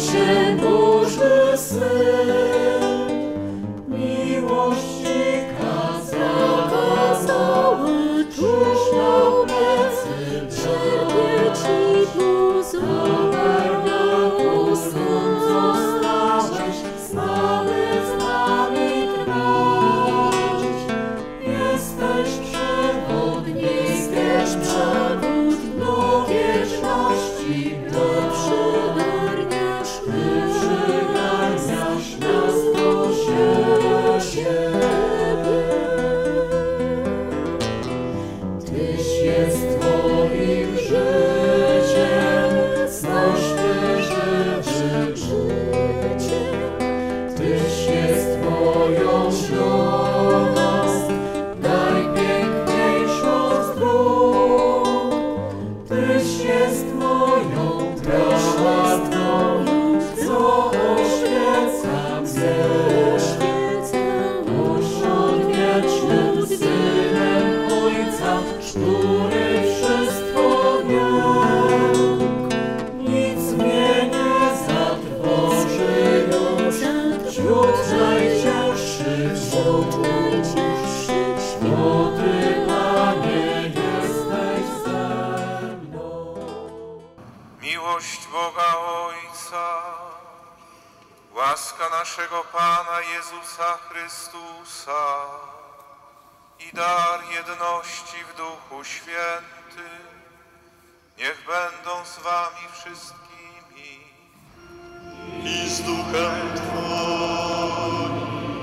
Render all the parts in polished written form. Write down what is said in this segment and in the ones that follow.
Cię, Boży Syn, miłości kazała, czyż na plecy cierpię Ci pozwolę. Sam zostałeś, znany z nami trwać. Jesteś przewodnikiem do wieczności, Ty przygarniasz nas do siebie. Tyś jest Twoim życiem, znośny życiem. Tyś jest moją drogą, najpiękniejszą z dróg. Tyś jest moją prawdą, co oświecam mnie. Odwiecznym Synem Ojca, który wszystko miał. Nic mnie nie zatrwoży już wśród najcięższych złóż. Bo Ty, Panie, jesteś ze mną. Miłość Boga Ojca, łaska naszego Pana Jezusa Chrystusa i dar jedności w Duchu Świętym niech będą z Wami wszystkimi. I z duchem Twoim.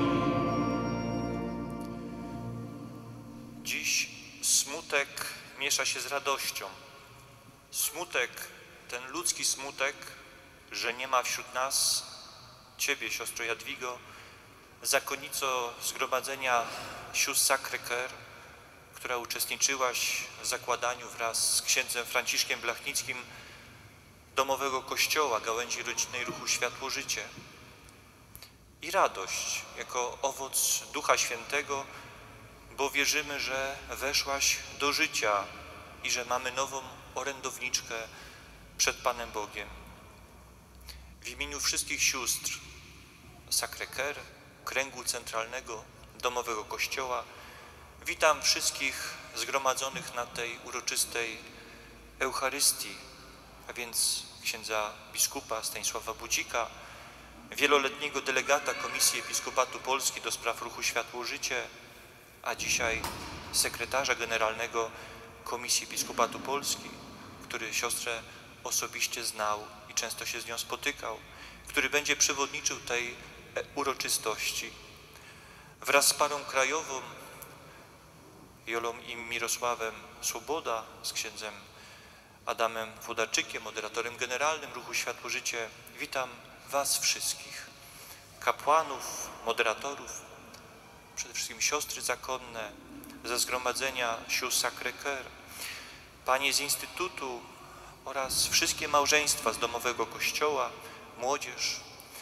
Dziś smutek miesza się z radością. Smutek, ten ludzki smutek, że nie ma wśród nas Ciebie, siostro Jadwigo, zakonico Zgromadzenia Sióstr Sacré-Cœur, która uczestniczyłaś w zakładaniu wraz z księdzem Franciszkiem Blachnickim domowego kościoła gałęzi rodzinnej ruchu Światło-Życie. I radość jako owoc Ducha Świętego, bo wierzymy, że weszłaś do życia i że mamy nową orędowniczkę przed Panem Bogiem. W imieniu wszystkich sióstr Sacré-Cœur, kręgu centralnego domowego kościoła, witam wszystkich zgromadzonych na tej uroczystej Eucharystii, a więc księdza biskupa Stanisława Budzika, wieloletniego delegata Komisji Episkopatu Polski do spraw ruchu Światło-Życie, a dzisiaj sekretarza generalnego Komisji Episkopatu Polski, który siostrę osobiście znał i często się z nią spotykał, który będzie przewodniczył tej uroczystości. Wraz z parą krajową, Jolą i Mirosławem Swoboda, z księdzem Adamem Włodarczykiem, moderatorem generalnym ruchu Światło-Życie, witam Was wszystkich, kapłanów, moderatorów, przede wszystkim siostry zakonne ze Zgromadzenia Sióstr Sacré-Cœur, panie z Instytutu oraz wszystkie małżeństwa z domowego kościoła, młodzież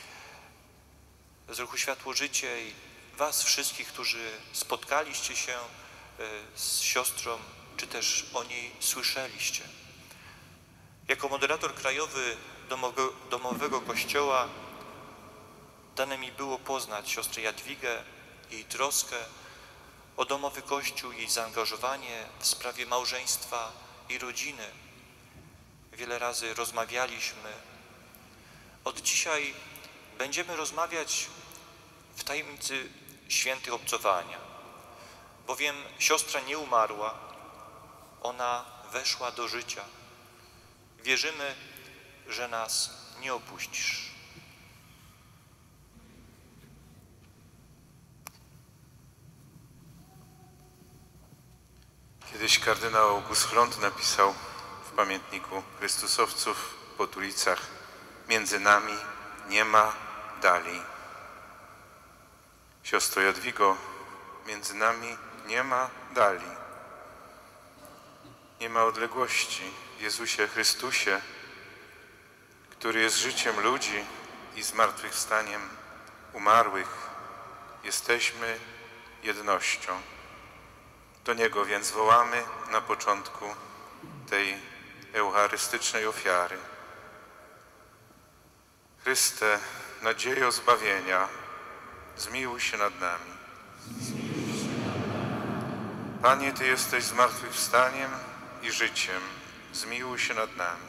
z ruchu Światło-Życie i Was wszystkich, którzy spotkaliście się z siostrą, czy też o niej słyszeliście. Jako moderator krajowy domowego kościoła dane mi było poznać siostrę Jadwigę, jej troskę o domowy kościół, jej zaangażowanie w sprawie małżeństwa i rodziny. Wiele razy rozmawialiśmy. Od dzisiaj będziemy rozmawiać w tajemnicy świętych obcowania, bowiem siostra nie umarła, ona weszła do życia. Wierzymy, że nas nie opuścisz. Kiedyś kardynał August Hlond napisał w pamiętniku Chrystusowców pod ulicach: między nami nie ma dali. Siostro Jadwigo, między nami nie ma dali. Nie ma odległości w Jezusie Chrystusie, który jest życiem ludzi i zmartwychwstaniem umarłych. Jesteśmy jednością. Do Niego więc wołamy na początku tej eucharystycznej ofiary. Chryste, nadziejo zbawienia, zmiłuj się nad nami. Panie, Ty jesteś zmartwychwstaniem i życiem, zmiłuj się nad nami.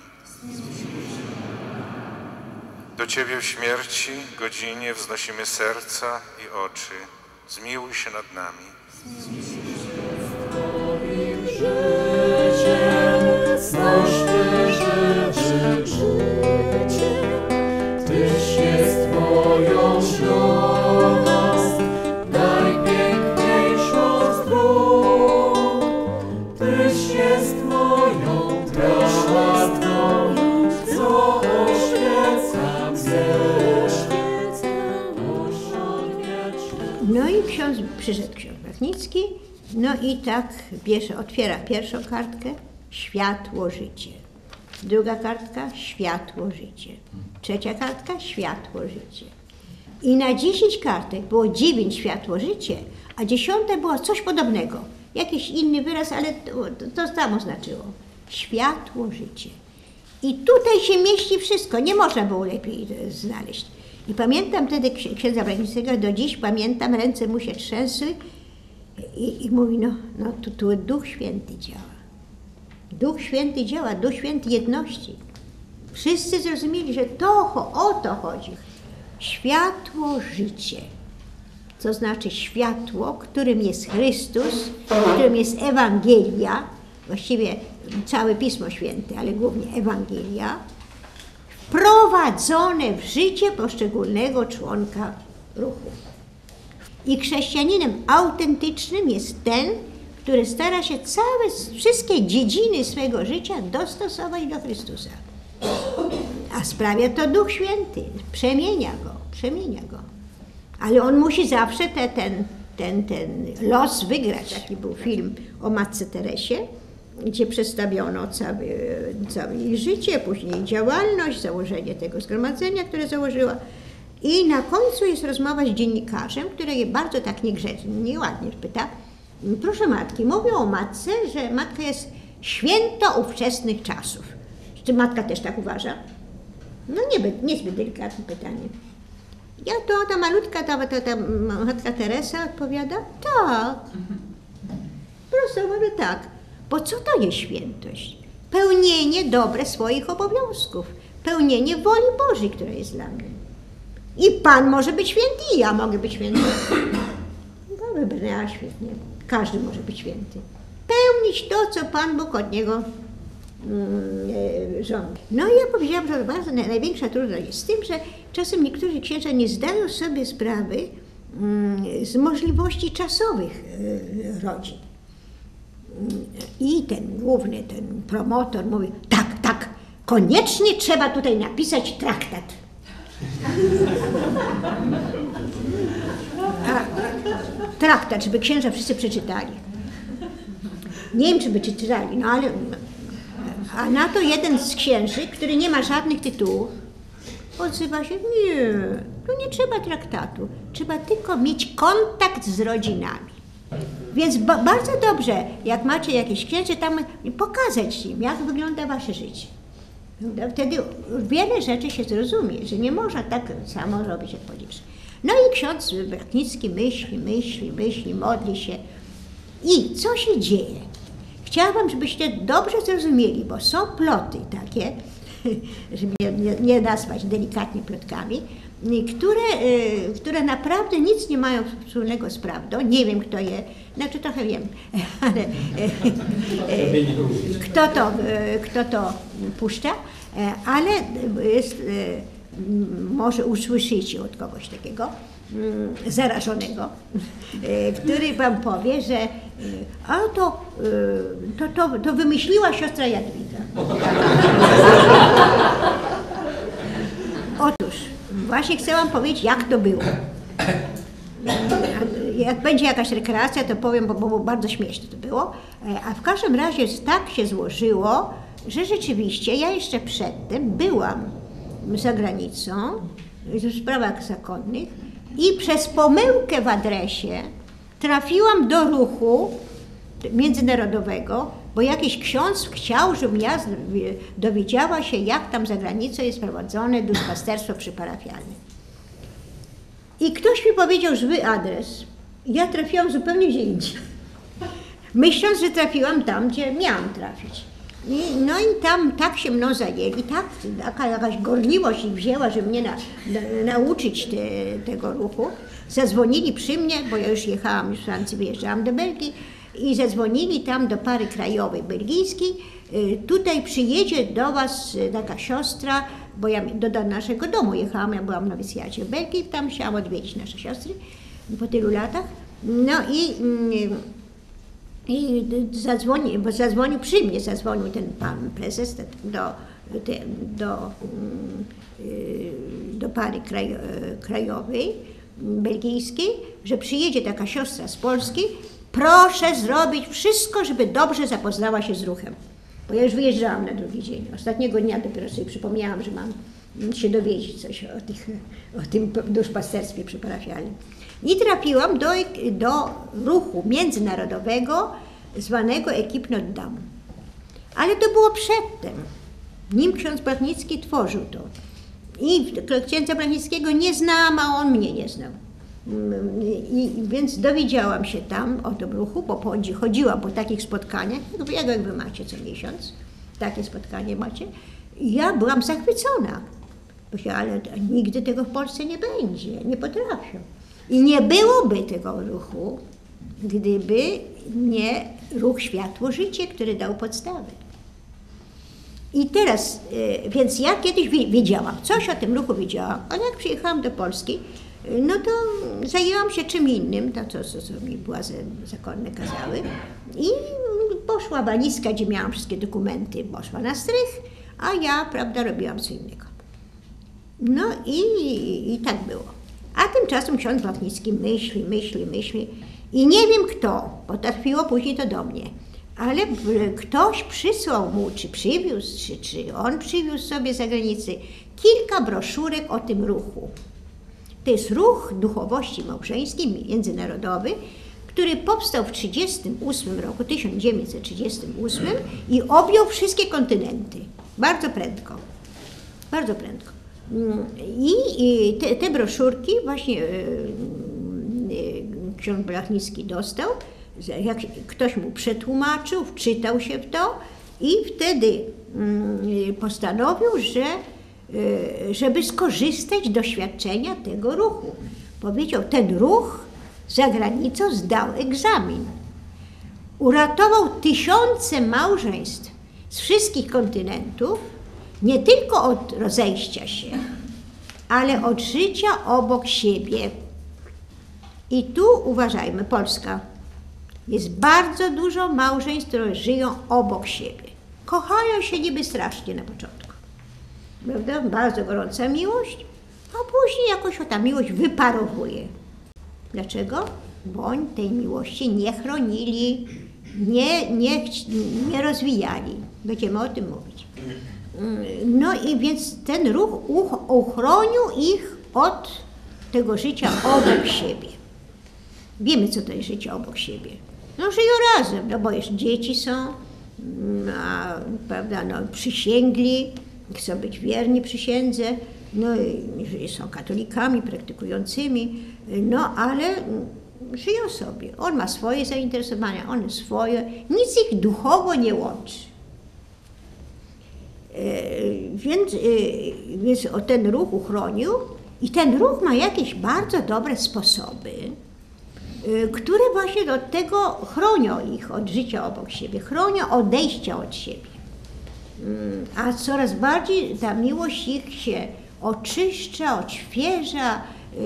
Do Ciebie w śmierci, godzinie wznosimy serca i oczy, zmiłuj się nad nami. Tyś jest moją drogą, najpiękniejszą z dróg. Tyś jest moją prawdą, co oświeca mnie. No i przyszedł ksiądz Blachnicki, no i tak otwiera pierwszą kartkę, światło, życie. Druga kartka, światło, życie. Trzecia kartka, światło, życie. I na 10 kartek było 9 światło, życie, a 10 było coś podobnego. Jakiś inny wyraz, ale to samo znaczyło. Światło, życie. I tutaj się mieści wszystko, nie można było lepiej znaleźć. I pamiętam wtedy księdza Blachnickiego, do dziś pamiętam, ręce mu się trzęsły i mówi, no tu Duch Święty działa. Duch Święty działa, Duch Święty jedności. Wszyscy zrozumieli, że o to chodzi. Światło, życie. To znaczy światło, którym jest Chrystus, którym jest Ewangelia, właściwie całe Pismo Święte, ale głównie Ewangelia, wprowadzone w życie poszczególnego członka ruchu. I chrześcijaninem autentycznym jest ten, który stara się wszystkie dziedziny swego życia dostosować do Chrystusa. A sprawia to Duch Święty, przemienia go. Ale on musi zawsze ten los wygrać. Taki był film o Matce Teresie, gdzie przedstawiono całe jej życie, później działalność, założenie tego zgromadzenia, które założyła. I na końcu jest rozmowa z dziennikarzem, który je bardzo tak niegrzecznie, nieładnie pyta: proszę matki, mówią o matce, że matka jest święto ówczesnych czasów. Czy matka też tak uważa? No niezbyt delikatne pytanie. Ta malutka, ta matka Teresa odpowiada: tak. Prosto mówię tak. Bo co to jest świętość? Pełnienie dobre swoich obowiązków. Pełnienie woli Bożej, która jest dla mnie. I Pan może być święty, i ja mogę być święty. No wybrnęła świetnie. Każdy może być święty. Pełnić to, co Pan Bóg od niego żąda. No i ja powiedziałam, że bardzo największa trudność jest z tym, że czasem niektórzy księża nie zdają sobie sprawy z możliwości czasowych rodzin. I ten główny, ten promotor mówi: tak, koniecznie trzeba tutaj napisać traktat. Traktat, żeby księża wszyscy przeczytali. Nie wiem, czy by czytali, no ale... A na to jeden z księży, który nie ma żadnych tytułów, odzywa się: nie trzeba traktatu, trzeba tylko mieć kontakt z rodzinami. Więc bardzo dobrze, jak macie jakieś księży, tam pokazać im, jak wygląda wasze życie. Wtedy wiele rzeczy się zrozumie, że nie można tak samo robić, jak powiedzieć. No i ksiądz Blachnicki myśli, modli się. I co się dzieje? Chciałabym, żebyście dobrze zrozumieli, bo są ploty takie, żeby nie nazwać delikatnie plotkami, które naprawdę nic nie mają wspólnego z prawdą. Nie wiem, kto je, znaczy trochę wiem, ale kto to puszcza, ale może usłyszycie od kogoś takiego zarażonego, który wam powie, że to wymyśliła siostra Jadwiga. Otóż, właśnie chcę wam powiedzieć, jak to było. Jak będzie jakaś rekreacja, to powiem, bo bardzo śmieszne to było. A w każdym razie tak się złożyło, że rzeczywiście ja jeszcze przedtem byłam za granicą w sprawach zakonnych i przez pomyłkę w adresie trafiłam do ruchu międzynarodowego, bo jakiś ksiądz chciał, żebym ja dowiedziała się, jak tam za granicą jest prowadzone duszpasterstwo przyparafialne. I ktoś mi powiedział zły adres. Ja trafiłam zupełnie gdzie indziej. Myśląc, że trafiłam tam, gdzie miałam trafić. No i tam tak się mną zajęli, taka jakaś gorliwość ich wzięła, żeby mnie nauczyć tego ruchu. Zadzwonili przy mnie, bo ja już jechałam, już z Francji wyjeżdżałam do Belgii i zadzwonili tam do pary krajowej belgijskiej. Tutaj przyjedzie do was taka siostra, bo ja do naszego domu jechałam, ja byłam w nowicjacie w Belgii, tam chciałam odwiedzić nasze siostry po tylu latach. No i zadzwonił przy mnie, zadzwonił ten pan prezes do pary krajowej belgijskiej, że przyjedzie taka siostra z Polski, proszę zrobić wszystko, żeby dobrze zapoznała się z ruchem. Bo ja już wyjeżdżałam na drugi dzień. Ostatniego dnia dopiero sobie przypomniałam, że mam się dowiedzieć coś o tym duszpasterstwie przyparafialnym. I trafiłam do ruchu międzynarodowego zwanego Equipe Notre Dame. Ale to było przedtem, nim ksiądz Blachnicki tworzył to. I księdza Blachnickiego nie znałam, a on mnie nie znał. Więc dowiedziałam się tam o tym ruchu, bo chodziłam po takich spotkaniach, jak wy macie co miesiąc, takie spotkanie macie. I ja byłam zachwycona. Ale nigdy tego w Polsce nie będzie, nie potrafią. I nie byłoby tego ruchu, gdyby nie ruch Światło-Życie, który dał podstawę. I teraz, więc ja kiedyś wiedziałam, coś o tym ruchu wiedziałam, ale jak przyjechałam do Polski, no to zajęłam się czym innym, to co mi władze zakonne kazały. I poszła walizka, gdzie miałam wszystkie dokumenty, poszła na strych, a ja, prawda, robiłam co innego. No i tak było. A tymczasem ksiądz Blachnicki myśli i nie wiem kto, bo trafiło później to do mnie, ale ktoś przysłał mu, czy przywiózł, czy on przywiózł sobie z zagranicy kilka broszurek o tym ruchu. To jest ruch duchowości małżeńskiej międzynarodowy, który powstał w 1938 i objął wszystkie kontynenty. Bardzo prędko. I te broszurki właśnie ksiądz Blachnicki dostał, jak ktoś mu przetłumaczył, wczytał się w to i wtedy postanowił, żeby skorzystać z doświadczenia tego ruchu. Powiedział, ten ruch za granicą zdał egzamin. Uratował tysiące małżeństw z wszystkich kontynentów, nie tylko od rozejścia się, ale od życia obok siebie. I tu uważajmy, Polska. Jest bardzo dużo małżeństw, które żyją obok siebie. Kochają się niby strasznie na początku. Prawda? Bardzo gorąca miłość, a później jakoś ta miłość wyparowuje. Dlaczego? Bo oni tej miłości nie chronili, nie rozwijali. Będziemy o tym mówić. No i więc ten ruch uchronił ich od tego życia obok siebie. Wiemy, co to jest życie obok siebie. No żyją razem, no bo jeszcze dzieci są, prawda, no przysięgli, chcą być wierni przysiędze, no i są katolikami praktykującymi, no ale żyją sobie. On ma swoje zainteresowania, one swoje, nic ich duchowo nie łączy. Więc ten ruch uchronił i ten ruch ma jakieś bardzo dobre sposoby, które właśnie do tego chronią ich od życia obok siebie, chronią odejścia od siebie. A coraz bardziej ta miłość ich się oczyszcza, odświeża,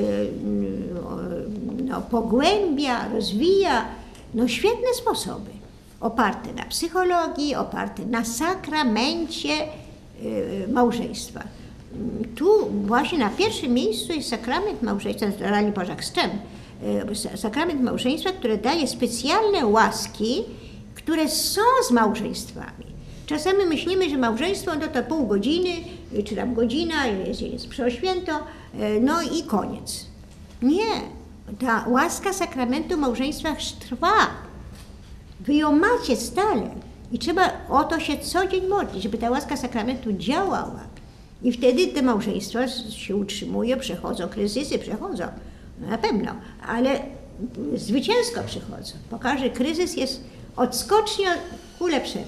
no, pogłębia, rozwija. No świetne sposoby, oparte na psychologii, oparte na sakramencie małżeństwa. Tu właśnie na pierwszym miejscu jest sakrament małżeństwa, generalnie Jacques Stem, sakrament małżeństwa, który daje specjalne łaski, które są z małżeństwami. Czasami myślimy, że małżeństwo to pół godziny, czy tam godzina, jest przeoświęto, no i koniec. Nie, ta łaska sakramentu małżeństwa trwa. Wy ją macie stale. I trzeba o to się co dzień modlić, żeby ta łaska sakramentu działała. I wtedy te małżeństwa się utrzymują, przechodzą kryzysy, przechodzą, na pewno, ale zwycięsko przechodzą, bo każdy kryzys jest odskocznią ku lepszemu.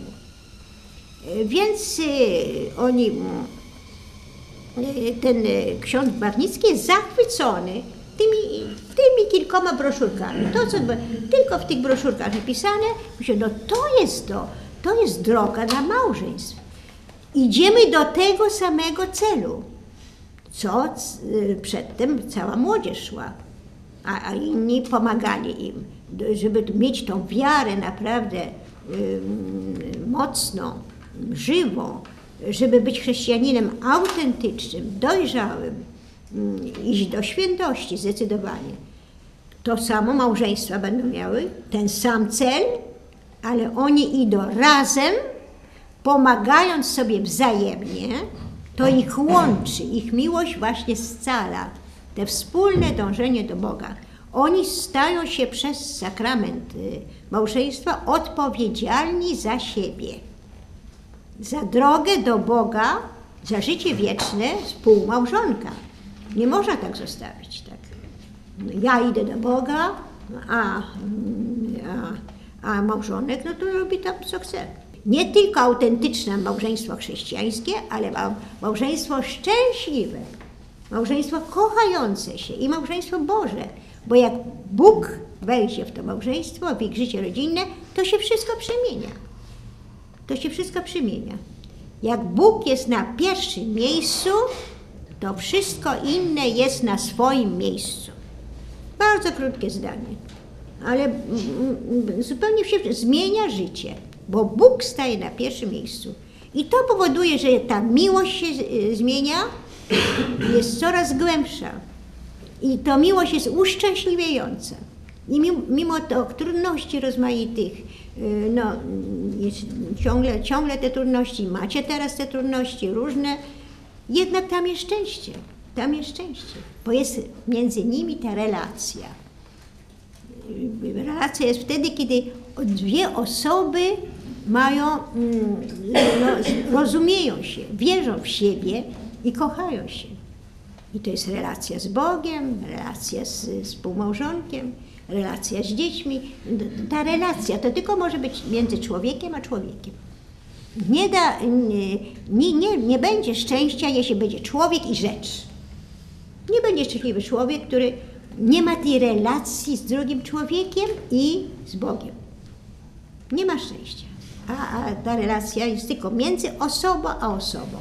Więc ten ksiądz Barnicki jest zachwycony tymi kilkoma broszurkami. To, co tylko w tych broszurkach napisane, myślę, no to jest droga dla małżeństw. Idziemy do tego samego celu, co przedtem cała młodzież szła, a inni pomagali im, żeby mieć tą wiarę naprawdę mocną, żywą, żeby być chrześcijaninem autentycznym, dojrzałym, iść do świętości zdecydowanie. To samo małżeństwa będą miały ten sam cel, ale oni idą razem, pomagając sobie wzajemnie, to ich łączy, ich miłość właśnie scala, te wspólne dążenie do Boga. Oni stają się przez sakrament małżeństwa odpowiedzialni za siebie, za drogę do Boga, za życie wieczne współmałżonka. Nie można tak zostawić. Tak. Ja idę do Boga, a małżonek no to robi tam co chce. Nie tylko autentyczne małżeństwo chrześcijańskie, ale małżeństwo szczęśliwe, małżeństwo kochające się i małżeństwo Boże. Bo jak Bóg wejdzie w to małżeństwo, w ich życie rodzinne, to się wszystko przemienia. To się wszystko przemienia. Jak Bóg jest na pierwszym miejscu, to wszystko inne jest na swoim miejscu. Bardzo krótkie zdanie, ale zupełnie się zmienia życie, bo Bóg staje na pierwszym miejscu. I to powoduje, że ta miłość się zmienia, jest coraz głębsza. I to miłość jest uszczęśliwiająca. I mimo to trudności rozmaitych, no, jest ciągle te trudności, macie teraz te trudności różne, jednak tam jest szczęście, bo jest między nimi ta relacja. Relacja jest wtedy, kiedy dwie osoby mają, rozumieją się, wierzą w siebie i kochają się. I to jest relacja z Bogiem, relacja z współmałżonkiem, relacja z dziećmi. Ta relacja to tylko może być między człowiekiem a człowiekiem. Nie będzie szczęścia, jeśli będzie człowiek i rzecz. Nie będzie szczęśliwy człowiek, który nie ma tej relacji z drugim człowiekiem i z Bogiem. Nie ma szczęścia. A ta relacja jest tylko między osobą a osobą.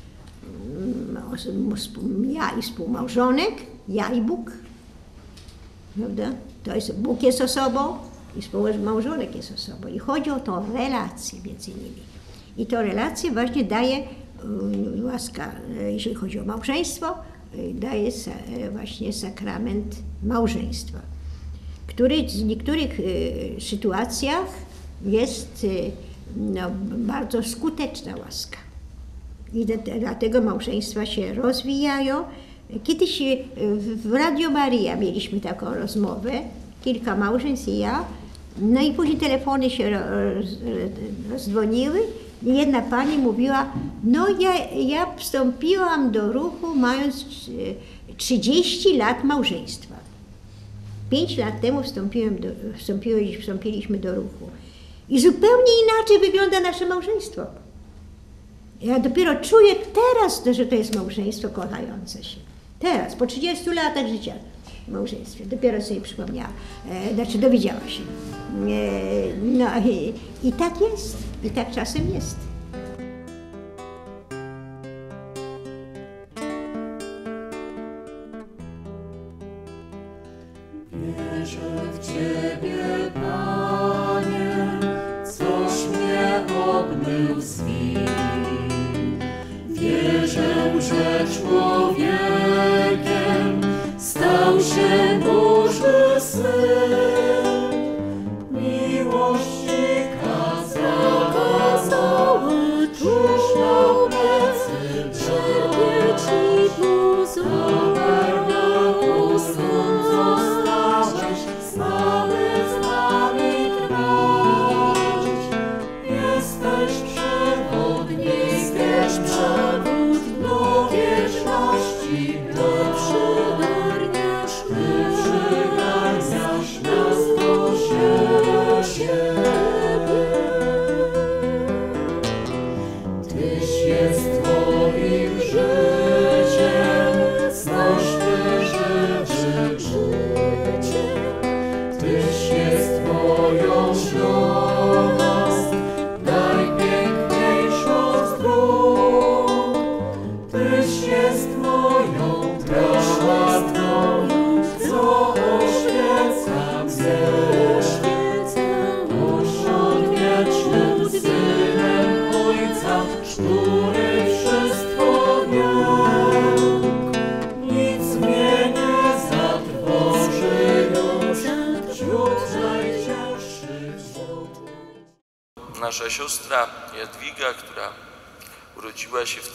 Ja i współmałżonek, ja i Bóg. Prawda? To jest, Bóg jest osobą i współmałżonek jest osobą. I chodzi o tą relację między nimi. I tę relację właśnie daje łaska, jeśli chodzi o małżeństwo, daje właśnie sakrament małżeństwa, który w niektórych sytuacjach jest bardzo skuteczna łaska. I dlatego małżeństwa się rozwijają. Kiedyś w Radio Maria mieliśmy taką rozmowę, kilka małżeństw i ja, no i później telefony się rozdzwoniły i jedna pani mówiła, no ja wstąpiłam do ruchu mając 30 lat małżeństwa. 5 lat temu wstąpiliśmy do ruchu i zupełnie inaczej wygląda nasze małżeństwo. Ja dopiero czuję teraz, że to jest małżeństwo kochające się. Teraz, po 30 latach życia w małżeństwie. Dopiero sobie przypomniała, dowiedziała się. No i tak jest, i tak czasem jest. Wierzę w Ciebie, Panie, coś mnie obmył z win. Wierzę, że człowiekiem stał się Boży Syn. Miłości kazała, krzyż na plecy cierpieć i pozostałeś, z nami trwać. Jest Twoją prawdą, co oświecam odwiecznym Synem Ojca, który wszystko wie. Nic mnie nie zatrwoży już wśród najcięższych złód. Nasza siostra Jadwiga, która urodziła się w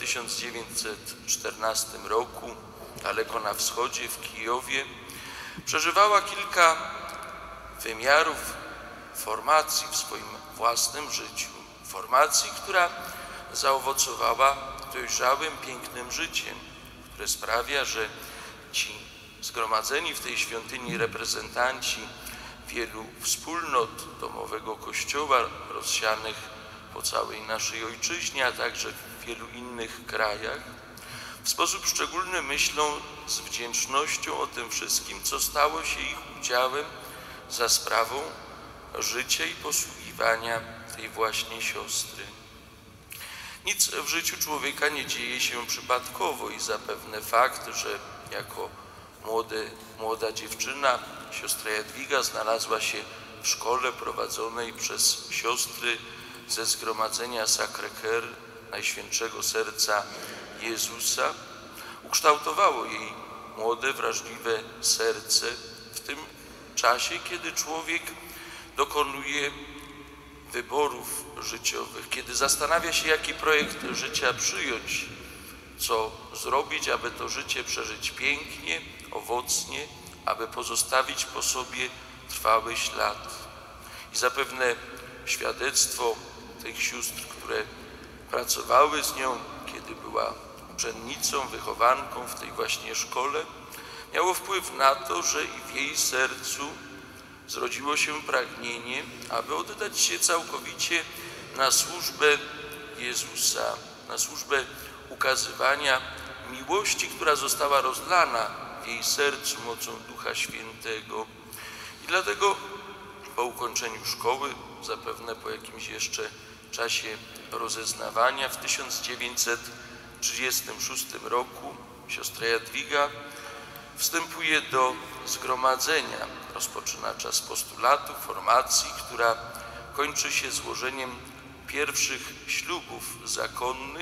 1914 roku daleko na wschodzie, w Kijowie, przeżywała kilka wymiarów formacji w swoim własnym życiu. Formacji, która zaowocowała dojrzałym, pięknym życiem, które sprawia, że ci zgromadzeni w tej świątyni reprezentanci wielu wspólnot domowego Kościoła rozsianych po całej naszej ojczyźnie, a także w wielu innych krajach, w sposób szczególny myślą z wdzięcznością o tym wszystkim, co stało się ich udziałem za sprawą życia i posługiwania tej właśnie siostry. Nic w życiu człowieka nie dzieje się przypadkowo i zapewne fakt, że jako młoda dziewczyna siostra Jadwiga znalazła się w szkole prowadzonej przez siostry ze zgromadzenia Sacré-Cœur Najświętszego Serca Jezusa, ukształtowało jej młode, wrażliwe serce w tym czasie, kiedy człowiek dokonuje wyborów życiowych, kiedy zastanawia się, jaki projekt życia przyjąć, co zrobić, aby to życie przeżyć pięknie, owocnie, aby pozostawić po sobie trwały ślad. I zapewne świadectwo tych sióstr, które pracowały z nią, kiedy była uczennicą, wychowanką w tej właśnie szkole, miało wpływ na to, że i w jej sercu zrodziło się pragnienie, aby oddać się całkowicie na służbę Jezusa, na służbę ukazywania miłości, która została rozlana w jej sercu mocą Ducha Świętego. I dlatego po ukończeniu szkoły, zapewne po jakimś jeszcze czasie rozeznawania, w 1936 roku siostra Jadwiga wstępuje do zgromadzenia, rozpoczyna czas postulatu, formacji, która kończy się złożeniem pierwszych ślubów zakonnych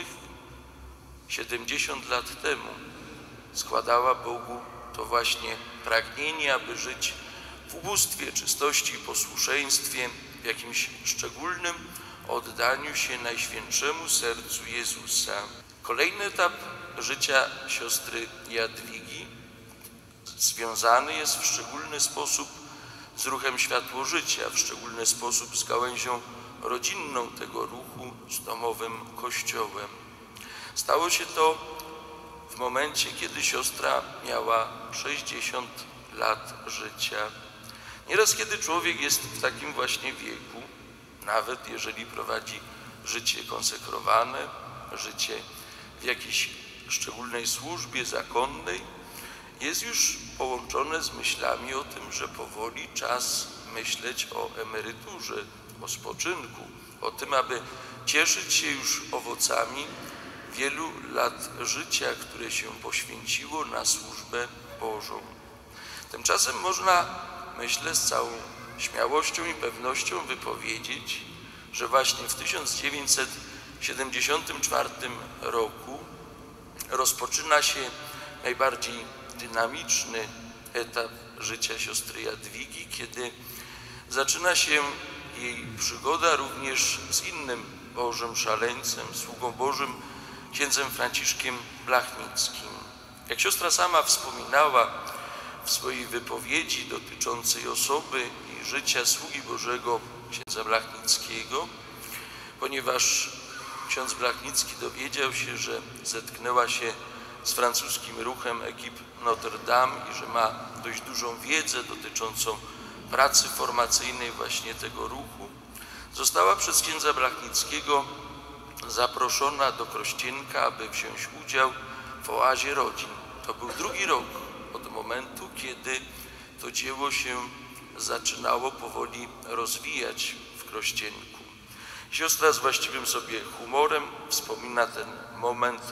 70 lat temu. Składała Bogu to właśnie pragnienie, aby żyć w ubóstwie, czystości i posłuszeństwie, w jakimś szczególnym oddaniu się Najświętszemu Sercu Jezusa. Kolejny etap życia siostry Jadwigi związany jest w szczególny sposób z ruchem Światło Życia, w szczególny sposób z gałęzią rodzinną tego ruchu, z domowym Kościołem. Stało się to w momencie, kiedy siostra miała 60 lat życia. Nieraz, kiedy człowiek jest w takim właśnie wieku, nawet jeżeli prowadzi życie konsekrowane, życie w jakiejś szczególnej służbie zakonnej, jest już połączone z myślami o tym, że powoli czas myśleć o emeryturze, o spoczynku, o tym, aby cieszyć się już owocami wielu lat życia, które się poświęciło na służbę Bożą. Tymczasem można, myślę, z całą śmiałością i pewnością wypowiedzieć, że właśnie w 1974 roku rozpoczyna się najbardziej dynamiczny etap życia siostry Jadwigi, kiedy zaczyna się jej przygoda również z innym Bożym szaleńcem, sługą Bożym, księdzem Franciszkiem Blachnickim. Jak siostra sama wspominała w swojej wypowiedzi dotyczącej osoby i życia sługi Bożego księdza Blachnickiego, ponieważ ksiądz Blachnicki dowiedział się, że zetknęła się z francuskim ruchem Equipe Notre Dame i że ma dość dużą wiedzę dotyczącą pracy formacyjnej właśnie tego ruchu, została przez księdza Blachnickiego zaproszona do Krościenka, aby wziąć udział w oazie rodzin. To był drugi rok od momentu, kiedy to dzieło się zaczynało powoli rozwijać w Krościenku. Siostra z właściwym sobie humorem wspomina ten moment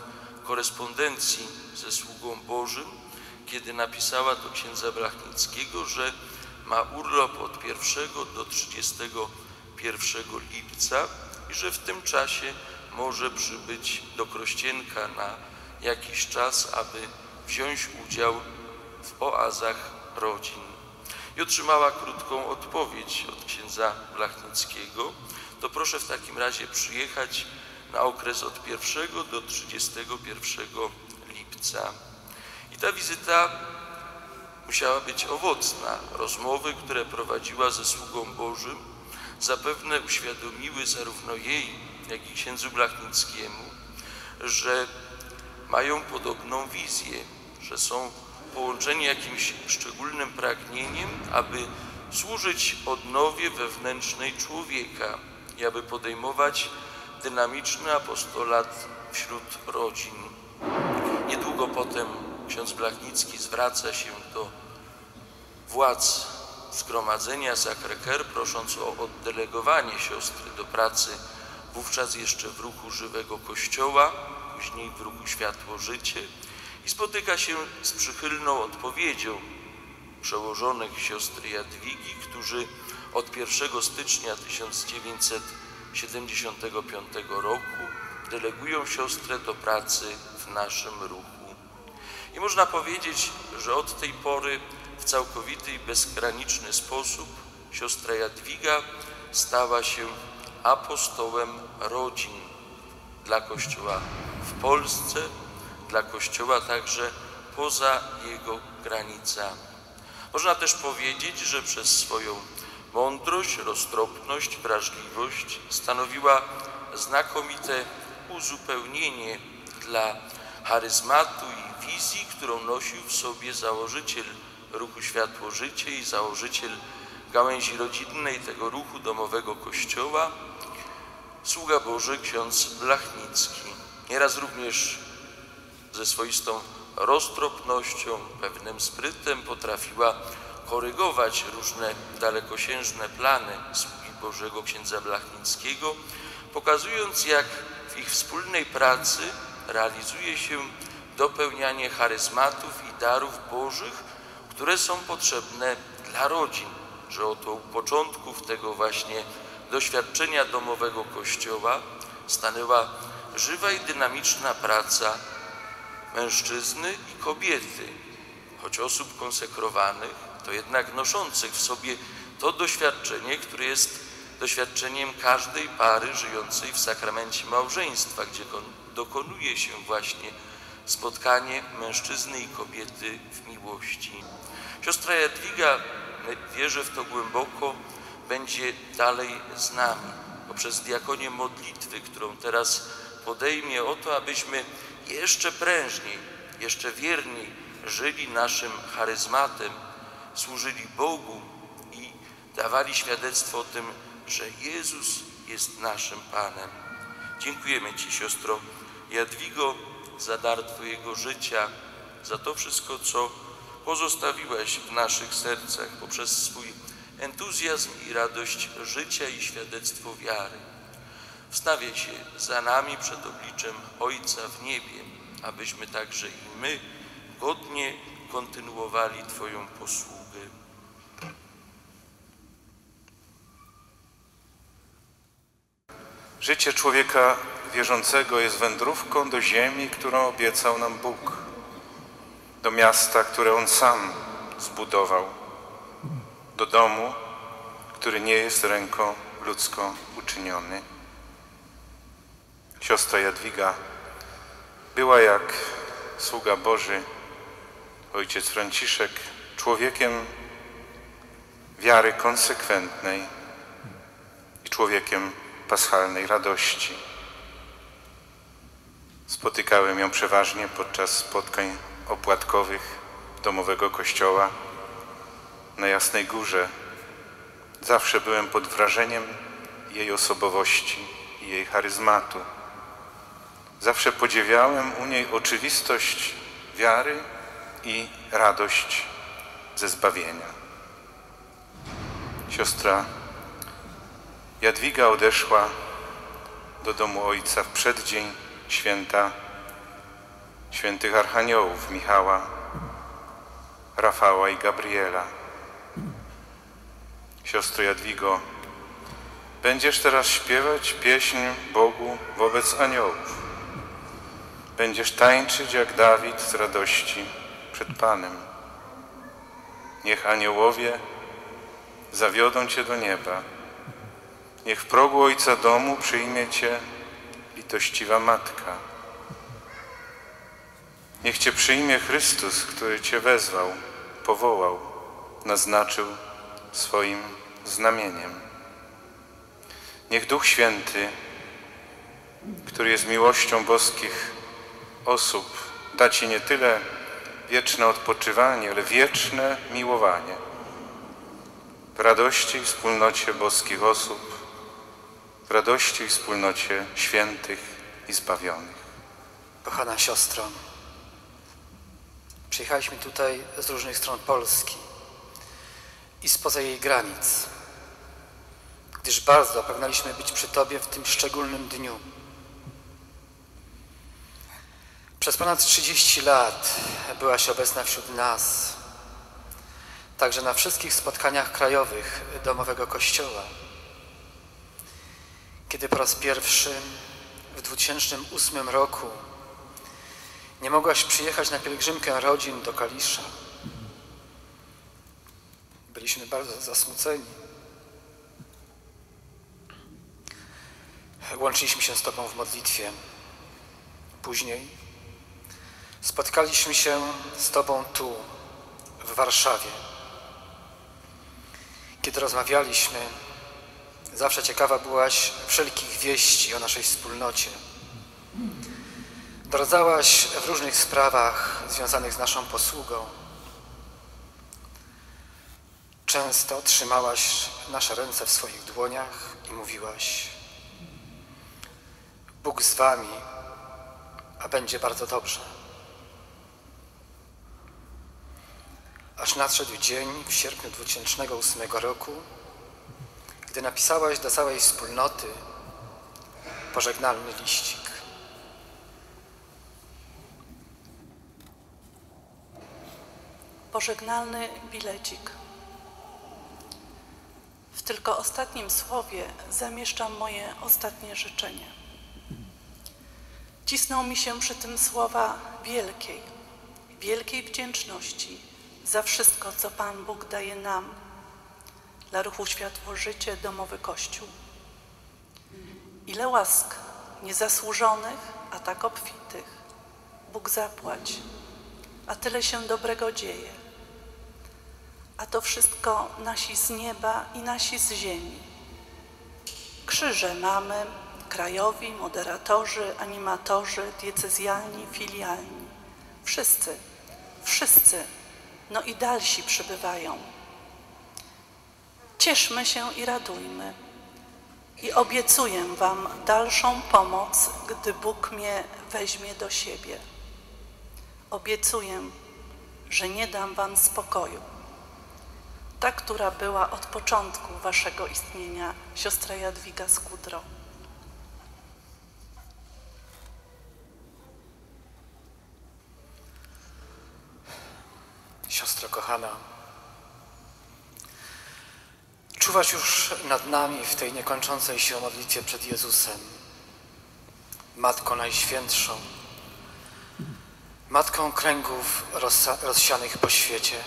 korespondencji ze sługą Bożym, kiedy napisała do księdza Blachnickiego, że ma urlop od 1 do 31 lipca i że w tym czasie może przybyć do Krościenka na jakiś czas, aby wziąć udział w oazach rodzin. I otrzymała krótką odpowiedź od księdza Blachnickiego: to proszę w takim razie przyjechać na okres od 1 do 31 lipca. I ta wizyta musiała być owocna. Rozmowy, które prowadziła ze sługą Bożym, zapewne uświadomiły zarówno jej, jak i księdzu Blachnickiemu, że mają podobną wizję, że są połączeni jakimś szczególnym pragnieniem, aby służyć odnowie wewnętrznej człowieka i aby podejmować dynamiczny apostolat wśród rodzin. Niedługo potem ksiądz Blachnicki zwraca się do władz zgromadzenia Sacré-Cœur, prosząc o oddelegowanie siostry do pracy wówczas jeszcze w ruchu Żywego Kościoła, później w ruchu Światło-Życie, i spotyka się z przychylną odpowiedzią przełożonych siostry Jadwigi, którzy od 1 stycznia 1975 roku delegują siostrę do pracy w naszym ruchu. I można powiedzieć, że od tej pory w całkowity i bezgraniczny sposób siostra Jadwiga stała się apostołem rodzin dla Kościoła w Polsce, dla Kościoła także poza jego granicami. Można też powiedzieć, że przez swoją mądrość, roztropność, wrażliwość stanowiła znakomite uzupełnienie dla charyzmatu i wizji, którą nosił w sobie założyciel ruchu Światło-Życie i założyciel gałęzi rodzinnej tego ruchu domowego Kościoła, sługa Boży ksiądz Blachnicki. Nieraz również ze swoistą roztropnością, pewnym sprytem potrafiła korygować różne dalekosiężne plany sługi Bożego księdza Blachnickiego, pokazując, jak w ich wspólnej pracy realizuje się dopełnianie charyzmatów i darów Bożych, które są potrzebne dla rodzin, że oto u początków tego właśnie doświadczenia domowego Kościoła stanęła żywa i dynamiczna praca mężczyzny i kobiety, choć osób konsekrowanych, to jednak noszących w sobie to doświadczenie, które jest doświadczeniem każdej pary żyjącej w sakramencie małżeństwa, gdzie dokonuje się właśnie spotkanie mężczyzny i kobiety w miłości. Siostra Jadwiga, wierzę w to głęboko, będzie dalej z nami poprzez diakonię modlitwy, którą teraz podejmie o to, abyśmy jeszcze prężniej, jeszcze wierniej żyli naszym charyzmatem, służyli Bogu i dawali świadectwo o tym, że Jezus jest naszym Panem. Dziękujemy Ci, siostro Jadwigo, za dar Twojego życia, za to wszystko, co pozostawiłaś w naszych sercach poprzez swój entuzjazm i radość życia i świadectwo wiary. Wstawiaj się za nami przed obliczem Ojca w niebie, abyśmy także i my godnie kontynuowali Twoją posługę. Życie człowieka wierzącego jest wędrówką do ziemi, którą obiecał nam Bóg, do miasta, które On sam zbudował, do domu, który nie jest ręką ludzką uczyniony. Siostra Jadwiga była jak sługa Boży, ojciec Franciszek, człowiekiem wiary konsekwentnej i człowiekiem paschalnej radości. Spotykałem ją przeważnie podczas spotkań opłatkowych domowego kościoła na Jasnej Górze. Zawsze byłem pod wrażeniem jej osobowości i jej charyzmatu. Zawsze podziwiałem u niej oczywistość wiary i radość ze zbawienia. Siostra Jadwiga odeszła do domu ojca w przeddzień święta świętych archaniołów Michała, Rafała i Gabriela. Siostro Jadwigo, będziesz teraz śpiewać pieśń Bogu wobec aniołów. Będziesz tańczyć jak Dawid z radości przed Panem. Niech aniołowie zawiodą Cię do nieba. Niech w progu Ojca domu przyjmie Cię litościwa Matka. Niech Cię przyjmie Chrystus, który Cię wezwał, powołał, naznaczył swoim znamieniem. Niech Duch Święty, który jest miłością boskich osób, da Ci nie tyle wieczne odpoczywanie, ale wieczne miłowanie w radości i wspólnocie boskich osób, w radości i wspólnocie świętych i zbawionych. Kochana siostro, przyjechaliśmy tutaj z różnych stron Polski i spoza jej granic, gdyż bardzo pragnęliśmy być przy Tobie w tym szczególnym dniu. Przez ponad 30 lat byłaś obecna wśród nas, także na wszystkich spotkaniach krajowych Domowego Kościoła. Kiedy po raz pierwszy w 2008 roku nie mogłaś przyjechać na pielgrzymkę rodzin do Kalisza, byliśmy bardzo zasmuceni. Łączyliśmy się z Tobą w modlitwie. Później spotkaliśmy się z Tobą tu, w Warszawie. Kiedy rozmawialiśmy, zawsze ciekawa byłaś wszelkich wieści o naszej wspólnocie. Doradzałaś w różnych sprawach związanych z naszą posługą. Często trzymałaś nasze ręce w swoich dłoniach i mówiłaś: Bóg z Wami, a będzie bardzo dobrze. Aż nadszedł dzień w sierpniu 2008 roku, gdy napisałaś do całej wspólnoty pożegnalny liścik. Pożegnalny bilecik. W tylko ostatnim słowie zamieszczam moje ostatnie życzenie. Cisną mi się przy tym słowa wielkiej wdzięczności za wszystko, co Pan Bóg daje nam, dla ruchu Światło-Życie, Domowy Kościół. Ile łask niezasłużonych, a tak obfitych Bóg zapłać, a tyle się dobrego dzieje. A to wszystko nasi z nieba i nasi z ziemi. Krzyże mamy, krajowi, moderatorzy, animatorzy, diecezjalni, filialni. Wszyscy, no i dalsi przybywają. Cieszmy się i radujmy. I obiecuję Wam dalszą pomoc, gdy Bóg mnie weźmie do siebie. Obiecuję, że nie dam Wam spokoju. Ta, która była od początku Waszego istnienia, siostra Jadwiga Skudro. Siostro kochana, czuwasz już nad nami w tej niekończącej się modlitwie przed Jezusem. Matko Najświętszą, Matką kręgów rozsianych po świecie.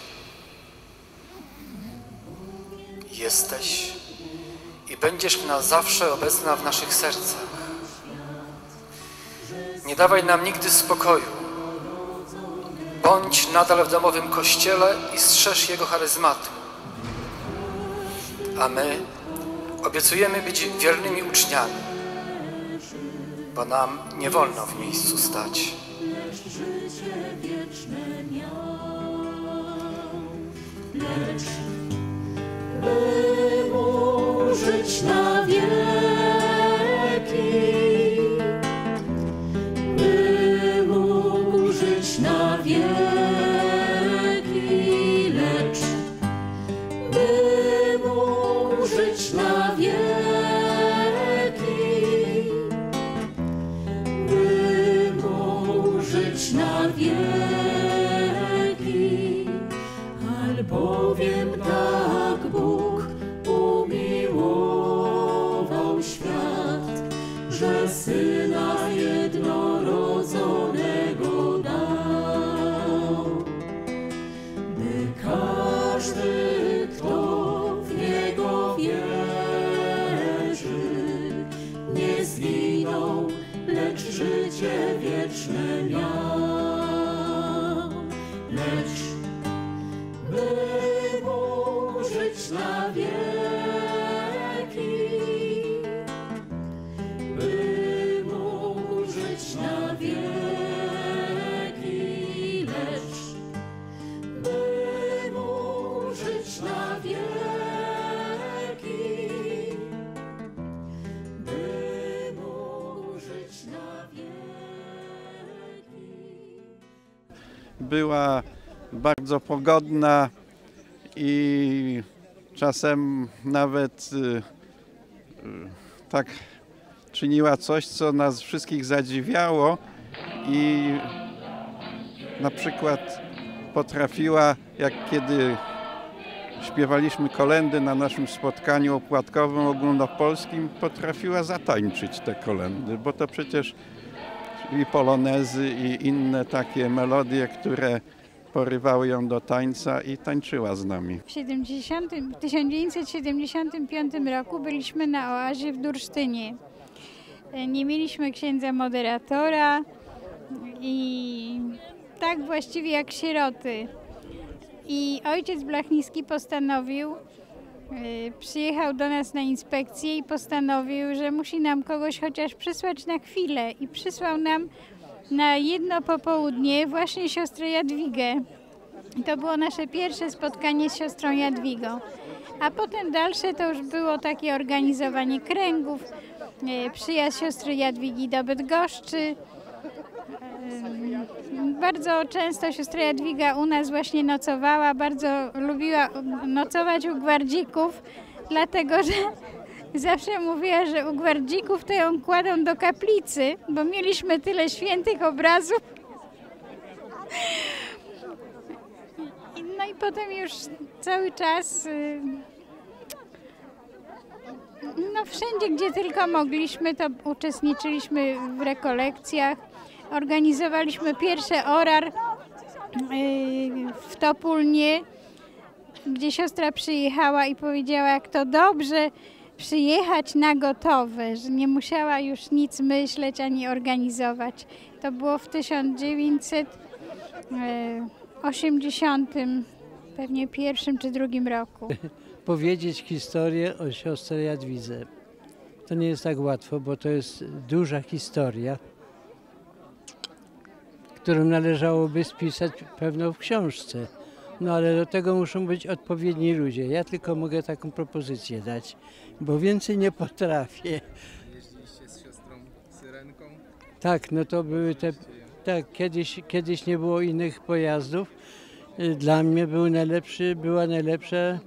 Jesteś i będziesz na zawsze obecna w naszych sercach. Nie dawaj nam nigdy spokoju. Bądź nadal w domowym kościele i strzeż jego charyzmatu. A my obiecujemy być wiernymi uczniami, bo nam nie wolno w miejscu stać. Życie wieczne miał, lecz by mu żyć na wieki, by mógł żyć na wieki, lecz by mógł żyć na wieki, by mógł żyć na lecz by mógł żyć na wieki, by mógł żyć na wieki, lecz by mógł żyć na wieki, by mógł żyć na wieki. Była bardzo pogodna i czasem nawet tak czyniła coś, co nas wszystkich zadziwiało i na przykład potrafiła, jak kiedy śpiewaliśmy kolędy na naszym spotkaniu opłatkowym ogólnopolskim, potrafiła zatańczyć te kolędy, bo to przecież i polonezy i inne takie melodie, które porywały ją do tańca i tańczyła z nami. W 1975 roku byliśmy na oazie w Dursztynie. Nie mieliśmy księdza moderatora i tak właściwie jak sieroty. I ojciec Blachnicki postanowił, przyjechał do nas na inspekcję i postanowił, że musi nam kogoś chociaż przysłać na chwilę. I przysłał nam na jedno popołudnie właśnie siostrę Jadwigę. I to było nasze pierwsze spotkanie z siostrą Jadwigą. A potem dalsze to już było takie organizowanie kręgów, przyjazd siostry Jadwigi do Bydgoszczy. Bardzo często siostra Jadwiga u nas właśnie nocowała, bardzo lubiła nocować u gwardzików, dlatego że zawsze mówiła, że u gwardzików to ją kładą do kaplicy, bo mieliśmy tyle świętych obrazów. No i potem już cały czas, no wszędzie gdzie tylko mogliśmy, to uczestniczyliśmy w rekolekcjach. Organizowaliśmy pierwszy orar w Topólnie, gdzie siostra przyjechała i powiedziała, jak to dobrze przyjechać na gotowe, że nie musiała już nic myśleć ani organizować. To było w 1980, pewnie pierwszym czy drugim roku. Powiedzieć historię o siostrze Jadwidze. To nie jest tak łatwo, bo to jest duża historia, którą należałoby spisać pewno w książce. No ale do tego muszą być odpowiedni ludzie. Ja tylko mogę taką propozycję dać, bo więcej nie potrafię. Jeździliście z siostrą Syrenką? Tak, no to były te... Tak, kiedyś nie było innych pojazdów. Dla mnie była najlepsza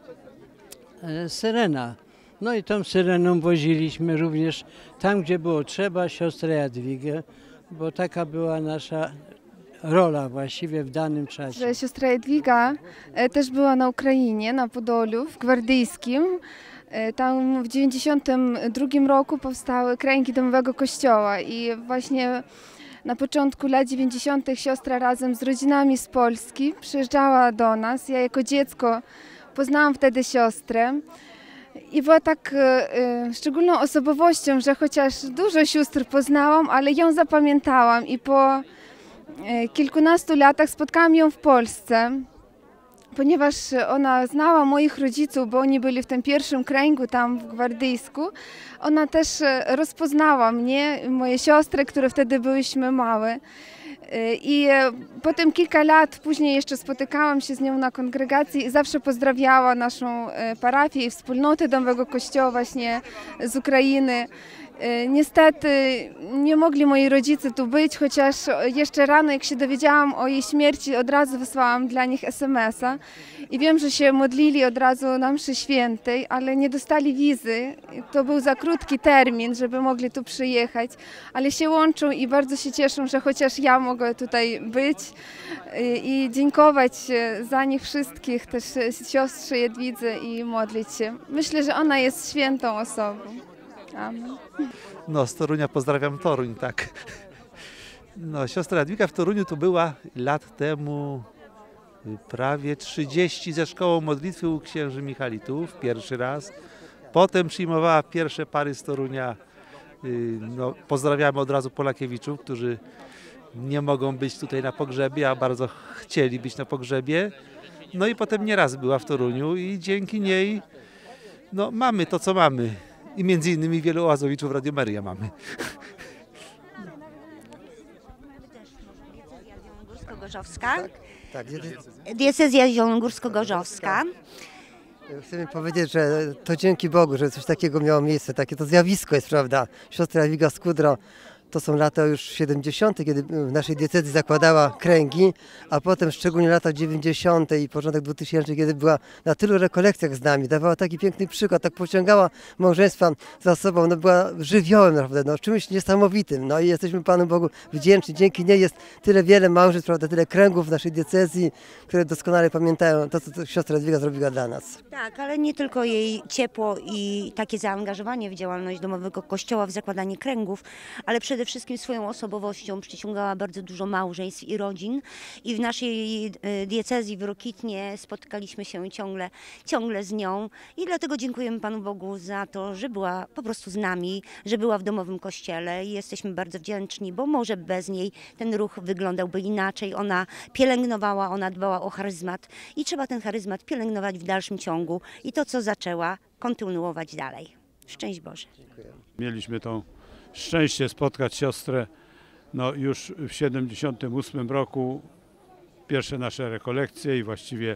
Syrena. No i tą Syreną woziliśmy również tam, gdzie było trzeba, siostrę Jadwigę, bo taka była nasza rola właściwie w danym czasie. Siostra Jadwiga też była na Ukrainie, na Podolu, w Gwardyjskim. Tam w 1992 roku powstały kręgi domowego kościoła i właśnie na początku lat 90. siostra razem z rodzinami z Polski przyjeżdżała do nas. Ja jako dziecko poznałam wtedy siostrę i była tak szczególną osobowością, że chociaż dużo sióstr poznałam, ale ją zapamiętałam i po kilkunastu latach spotkałam ją w Polsce, ponieważ ona znała moich rodziców, bo oni byli w tym pierwszym kręgu tam w Gwardyjsku. Ona też rozpoznała mnie, moje siostry, które wtedy byłyśmy małe. I potem kilka lat później jeszcze spotykałam się z nią na kongregacji i zawsze pozdrawiała naszą parafię i wspólnotę Domowego Kościoła właśnie z Ukrainy. Niestety nie mogli moi rodzice tu być, chociaż jeszcze rano, jak się dowiedziałam o jej śmierci, od razu wysłałam dla nich SMS-a i wiem, że się modlili od razu na mszy świętej, ale nie dostali wizy. To był za krótki termin, żeby mogli tu przyjechać, ale się łączą i bardzo się cieszą, że chociaż ja mogę tutaj być i dziękować za nich wszystkich, też siostrze Jadwidze i modlić się. Myślę, że ona jest świętą osobą. Amen. No, z Torunia pozdrawiam Toruń, tak. No, siostra Jadwiga w Toruniu to była lat temu prawie 30 ze szkołą modlitwy u księży Michalitów, pierwszy raz. Potem przyjmowała pierwsze pary z Torunia. No, pozdrawiamy od razu Polakiewiczów, którzy nie mogą być tutaj na pogrzebie, a bardzo chcieli być na pogrzebie. No i potem nieraz była w Toruniu i dzięki niej no, mamy to, co mamy. I między innymi wielu oazowiczów Radio Maryja mamy. Gorzowska. Tak, Diecezja zielonogórsko-gorzowska. Chcę powiedzieć, że to dzięki Bogu, że coś takiego miało miejsce, takie to zjawisko jest, prawda? Siostra Jadwiga Skudro, to są lata już 70., kiedy w naszej diecezji zakładała kręgi, a potem szczególnie lata 90. i początek 2000, kiedy była na tylu rekolekcjach z nami, dawała taki piękny przykład, tak pociągała małżeństwa za sobą, no była żywiołem, naprawdę, no czymś niesamowitym, no i jesteśmy Panu Bogu wdzięczni. Dzięki niej jest tyle wiele małżeństw, prawda, tyle kręgów w naszej diecezji, które doskonale pamiętają to, co siostra Jadwiga zrobiła dla nas. Tak, ale nie tylko jej ciepło i takie zaangażowanie w działalność domowego kościoła, w zakładanie kręgów, ale przede wszystkim swoją osobowością przyciągała bardzo dużo małżeństw i rodzin i w naszej diecezji w Rokitnie spotykaliśmy się ciągle z nią i dlatego dziękujemy Panu Bogu za to, że była po prostu z nami, że była w domowym kościele i jesteśmy bardzo wdzięczni, bo może bez niej ten ruch wyglądałby inaczej. Ona pielęgnowała, ona dbała o charyzmat i trzeba ten charyzmat pielęgnować w dalszym ciągu i to, co zaczęła, kontynuować dalej. Szczęść Boże. Mieliśmy tą szczęście spotkać siostrę no już w 78 roku, pierwsze nasze rekolekcje i właściwie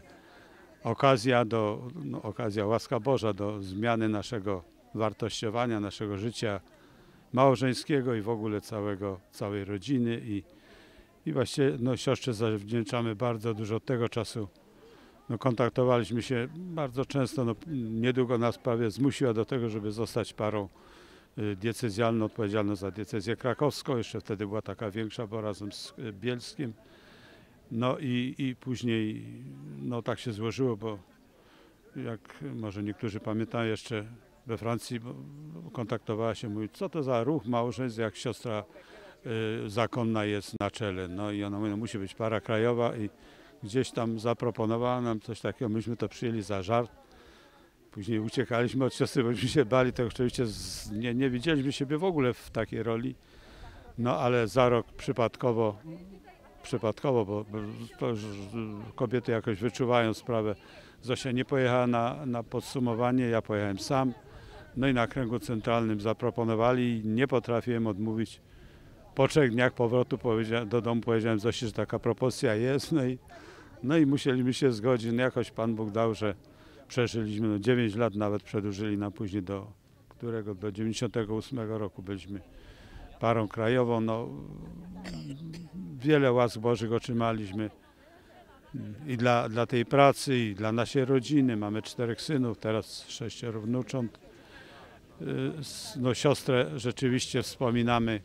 okazja, łaska Boża do zmiany naszego wartościowania, naszego życia małżeńskiego i w ogóle całej rodziny i właściwie no, siostrze zawdzięczamy bardzo dużo od tego czasu. No, kontaktowaliśmy się bardzo często, no, niedługo nas prawie zmusiła do tego, żeby zostać parą diecezjalną, odpowiedzialną za diecezję krakowską. Jeszcze wtedy była taka większa, bo razem z Bielskim. No i później no, tak się złożyło, bo jak może niektórzy pamiętają, jeszcze we Francji kontaktowała się, mówi, co to za ruch małżeństw, jak siostra zakonna jest na czele. No i ona mówi, no, musi być para krajowa i gdzieś tam zaproponowała nam coś takiego, myśmy to przyjęli za żart. Później uciekaliśmy od siostry, bośmy się bali, to oczywiście nie widzieliśmy siebie w ogóle w takiej roli. No ale za rok przypadkowo, bo to już kobiety jakoś wyczuwają sprawę. Zosia nie pojechała na podsumowanie, ja pojechałem sam. No i na kręgu centralnym zaproponowali i nie potrafiłem odmówić. Po 3 dniach powrotu do domu powiedziałem Zosi, że taka propozycja jest. No i musieliśmy się zgodzić. No jakoś Pan Bóg dał, że przeżyliśmy, no 9 lat nawet przedłużyli nam później do 98 roku byliśmy parą krajową. No, wiele łask Bożych otrzymaliśmy i dla tej pracy, i dla naszej rodziny. Mamy 4 synów, teraz 6 wnucząt. No, siostrę rzeczywiście wspominamy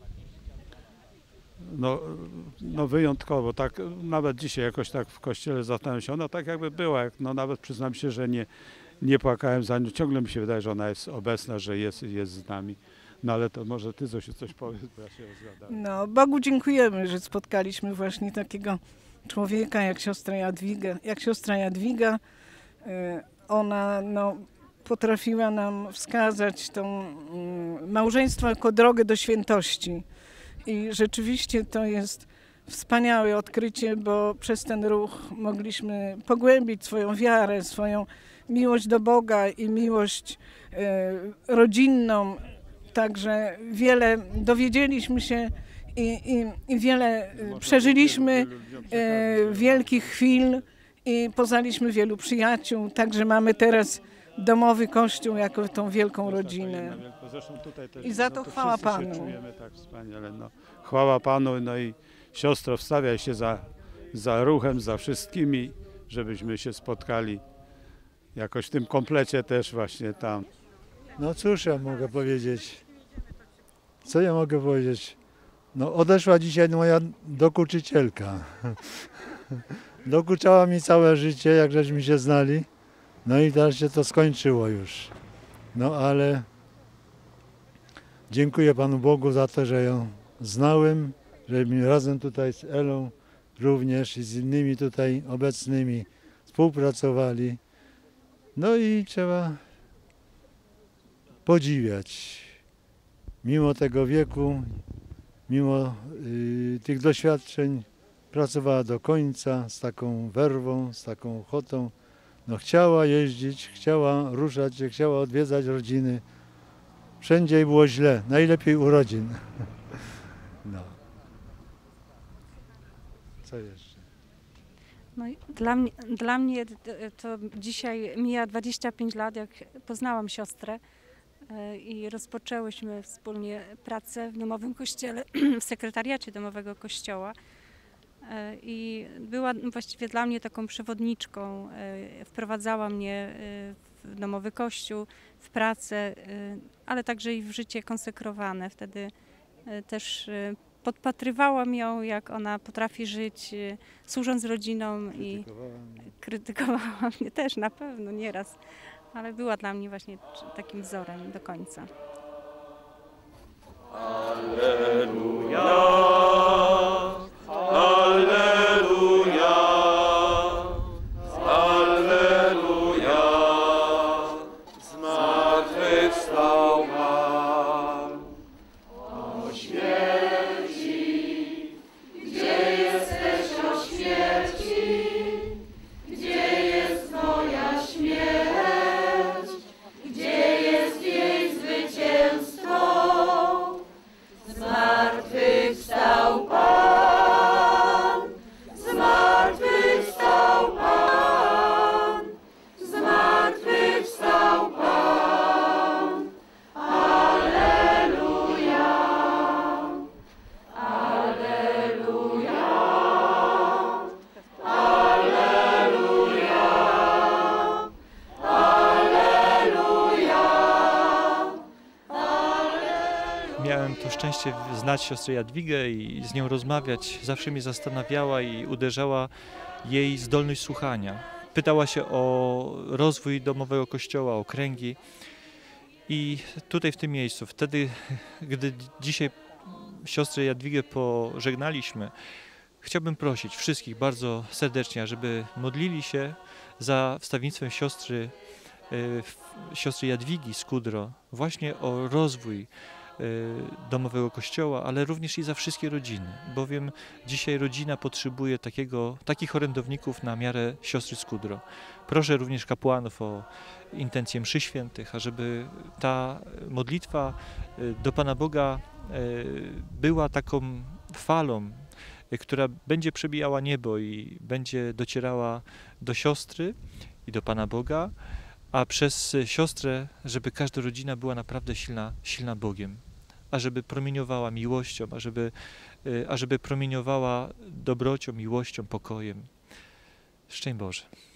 no wyjątkowo, tak nawet dzisiaj jakoś tak w kościele zastanawiam się, ona tak jakby była, no nawet przyznam się, że nie płakałem za nią, ciągle mi się wydaje, że ona jest obecna, że jest z nami. No ale to może ty Zosiu coś powiedz, bo ja się rozgadałem. No Bogu dziękujemy, że spotkaliśmy właśnie takiego człowieka jak siostra Jadwiga. Ona no, potrafiła nam wskazać tą małżeństwo jako drogę do świętości. I rzeczywiście to jest wspaniałe odkrycie, bo przez ten ruch mogliśmy pogłębić swoją wiarę, swoją miłość do Boga i miłość rodzinną. Także wiele dowiedzieliśmy się i wiele przeżyliśmy wielkich chwil i poznaliśmy wielu przyjaciół. Także mamy teraz domowy kościół jako tą wielką rodzinę. I za to chwała Panu. Czujemy tak wspaniale. No, chwała Panu, no i siostro, wstawiaj się za ruchem, za wszystkimi, żebyśmy się spotkali jakoś w tym komplecie też właśnie tam. No cóż ja mogę powiedzieć? Co ja mogę powiedzieć? No odeszła dzisiaj moja dokuczycielka. Dokuczała mi całe życie, jak żeśmy się znali. No i teraz się to skończyło już. No ale dziękuję Panu Bogu za to, że ją znałem, żeśmy razem tutaj z Elą również i z innymi tutaj obecnymi współpracowali. No i trzeba podziwiać. Mimo tego wieku, mimo tych doświadczeń pracowała do końca z taką werwą, z taką ochotą. No, chciała jeździć, chciała ruszać się, chciała odwiedzać rodziny. Wszędzie jej było źle, najlepiej u rodzin. No. Co jeszcze? No, dla mnie to dzisiaj mija 25 lat, jak poznałam siostrę i rozpoczęłyśmy wspólnie pracę w domowym kościele, w sekretariacie domowego kościoła. I była właściwie dla mnie taką przewodniczką, wprowadzała mnie w domowy kościół, w pracę, ale także i w życie konsekrowane. Wtedy też podpatrywałam ją, jak ona potrafi żyć, służąc rodzinom i krytykowała mnie też na pewno nieraz, ale była dla mnie właśnie takim wzorem do końca. Alleluja, alleluja, alleluja, zmartwychwstał Pan. O śmierci, gdzie jesteś, o śmierci? Gdzie jest Twoja śmierć? Gdzie jest jej zwycięstwo? Zmartwychwstał Pan, zmartwychwstał Pan, zmartwychwstał Pan. Alleluja, alleluja, alleluja, alleluja. Miałem to szczęście znać siostrę Jadwigę i z nią rozmawiać. Zawsze mnie zastanawiała i uderzała jej zdolność słuchania. Pytała się o rozwój domowego kościoła, o kręgi. I tutaj w tym miejscu, wtedy, gdy dzisiaj siostrę Jadwigę pożegnaliśmy, chciałbym prosić wszystkich bardzo serdecznie, żeby modlili się za wstawiennictwem siostry Jadwigi z Kudro, właśnie o rozwój domowego kościoła, ale również i za wszystkie rodziny, bowiem dzisiaj rodzina potrzebuje takich orędowników na miarę siostry z Kudro. Proszę również kapłanów o intencję mszy świętych, ażeby ta modlitwa do Pana Boga była taką falą, która będzie przebijała niebo i będzie docierała do siostry i do Pana Boga, a przez siostrę, żeby każda rodzina była naprawdę silna Bogiem, ażeby promieniowała miłością, ażeby promieniowała dobrocią, miłością, pokojem. Szczęść Boże.